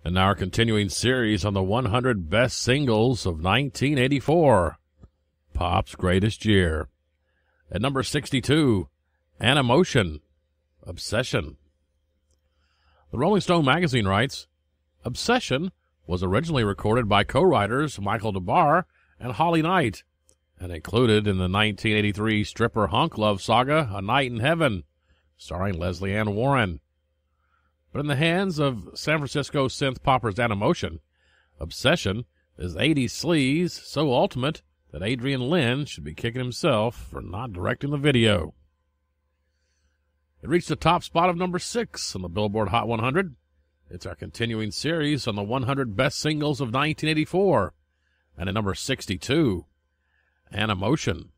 And now our continuing series on the 100 best singles of 1984. Pop's greatest year. At number 62, Animotion, Obsession. The Rolling Stone magazine writes, Obsession was originally recorded by co-writers Michael DeBar and Holly Knight, and included in the 1983 stripper hunk love saga A Night in Heaven, starring Leslie Ann Warren. But in the hands of San Francisco synth poppers Animotion, Obsession is 80s sleaze so ultimate that Adrian Lynn should be kicking himself for not directing the video. It reached the top spot of number 6 on the Billboard Hot 100. It's our continuing series on the 100 best singles of 1984. And at number 62, Animotion.